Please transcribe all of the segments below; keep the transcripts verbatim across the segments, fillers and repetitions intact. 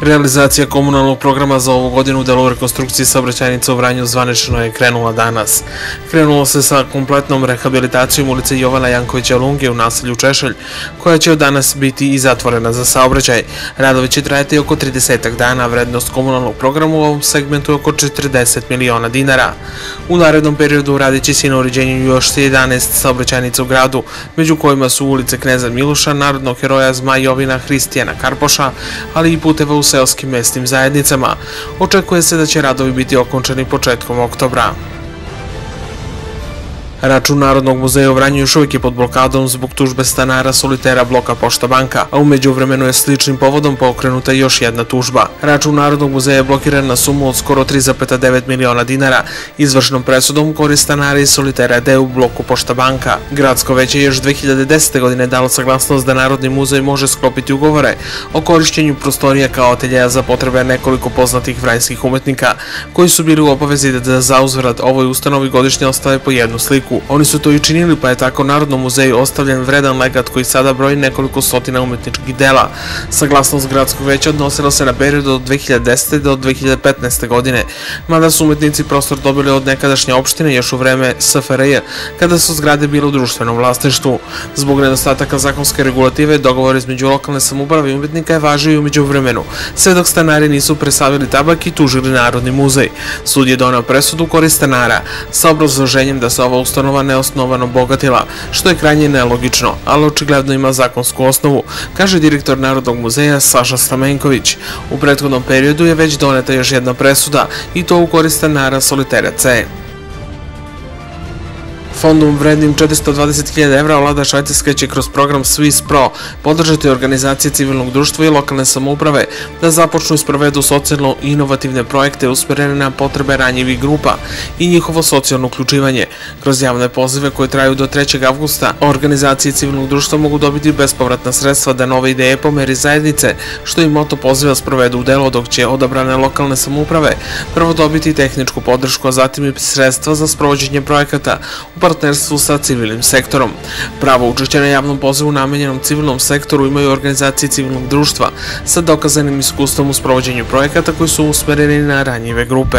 Realizacija komunalnog programa za ovu godinu u delu rekonstrukcije saobraćajnica u Vranju zvanično je krenula danas. Krenulo se sa kompletnom rehabilitacijom ulice Jovana Jankovića Lunge u naselju Češelj, koja će od danas biti i zatvorena za saobraćaj. Radovi će trajati oko tridesetak dana, a vrednost komunalnog programa u ovom segmentu je oko četrdeset miliona dinara. U narednom periodu radit će se i na uređenju još jedanaest saobraćajnica u gradu, među kojima su ulice Kneza Miloša, Narodnog heroja Zmaj Jovina Hristijana Karpoša, ali i puteva u seoskim mesnim zajednicama. Očekuje se da će radovi biti okončani početkom oktobra. Račun Narodnog muzeja u Vranju još uvijek je pod blokadom zbog tužbe stanara solitera bloka Pošta banka, a u međuvremenu je sličnim povodom pokrenuta još jedna tužba. Račun Narodnog muzeja je blokiran na sumu od skoro tri zarez devet miliona dinara, izvršnom presudom u korist stanara iz solitera D u bloku Pošta banka. Gradsko veće je još dve hiljade desete. godine dalo saglasnost da Narodni muzej može sklopiti ugovore o korišćenju prostorija kao ateljeja za potrebe nekoliko poznatih vranjskih umetnika, koji su bili u obavezi da zauzvrat ovoj ustanovi godišnje ostave po jednu sliku. Oni su to i činili, pa je tako Narodnom muzeju ostavljen vredan legat koji sada broji nekoliko stotina umetničkih dela. Saglasnost gradskog veća odnosila se na period od dve hiljade desete. do dve hiljade petnaeste. godine, mada su umetnici prostor dobili od nekadašnje opštine još u vreme S F R J, kada su zgrade bile u društvenom vlasništvu. Zbog nedostataka zakonske regulative, dogovor između lokalne samouprave i umetnika je važio i u međuvremenu, sve dok stanari nisu presavili tabak i tužili Narodni muzej. Sud je doneo presudu u korist stanara, sa obrazloženjem da se ova ustanova neosnovano bogatila, što je krajnje nelogično, ali očigledno ima zakonsku osnovu, kaže direktor Narodnog muzeja Saša Stamenković. U prethodnom periodu je već doneta još jedna presuda, i to u korist stanara solitera C. Fondom vrednim četiristo dvadeset hiljada evra vlada Švajcarske će kroz program Swiss Pro podržati organizacije civilnog društva i lokalne samouprave da započnu i sprovedu socijalno inovativne projekte usmerene na potrebe ranjivih grupa i njihovo socijalno uključivanje. Kroz javne pozive koje traju do trećeg avgusta, organizacije civilnog društva mogu dobiti bespovratna sredstva da nove ideje po meri zajednice, što im moto poziva sprovedu u delo, dok će odabrane lokalne samouprave prvo dobiti tehničku podršku, a zatim i sredstva za sprovođenje projekata u partnerstvu sa civilnim sektorom. Pravo učešće na javnom pozivu namenjenom civilnom sektoru imaju organizacije civilnog društva sa dokazanim iskustvom u sprovođenju projekata koji su usmereni na ranjive grupe.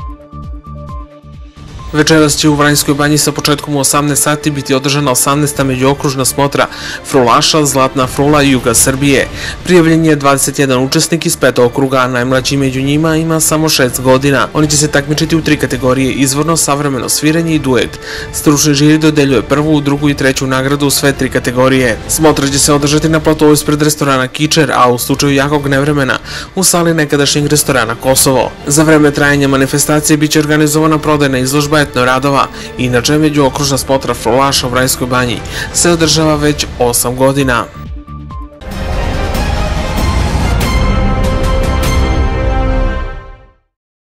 Večeras će u Vranjskoj banji sa početkom u osamnaest sati biti održana osamnaesta međuokružna smotra frulaša Zlatna frula Juga Srbije. Prijavljen je dvadeset jedan učesnik iz pet okruga, a najmlađi među njima ima samo šest godina. Oni će se takmičiti u tri kategorije: izvorno, savremeno sviranje i duet. Stručni žiri dodeljuje prvu, drugu i treću nagradu u sve tri kategorije. Smotra će se održati na platovu ispred restorana Kičer, a u slučaju jakog nevremena u sali nekadašnjeg restorana Kosovo. Za vreme trajanja manifestacije biće organizovana prodajna izložba etno radova. Inače, međuokružna smotra frulaša u Vranjskoj banji se održava već osam godina.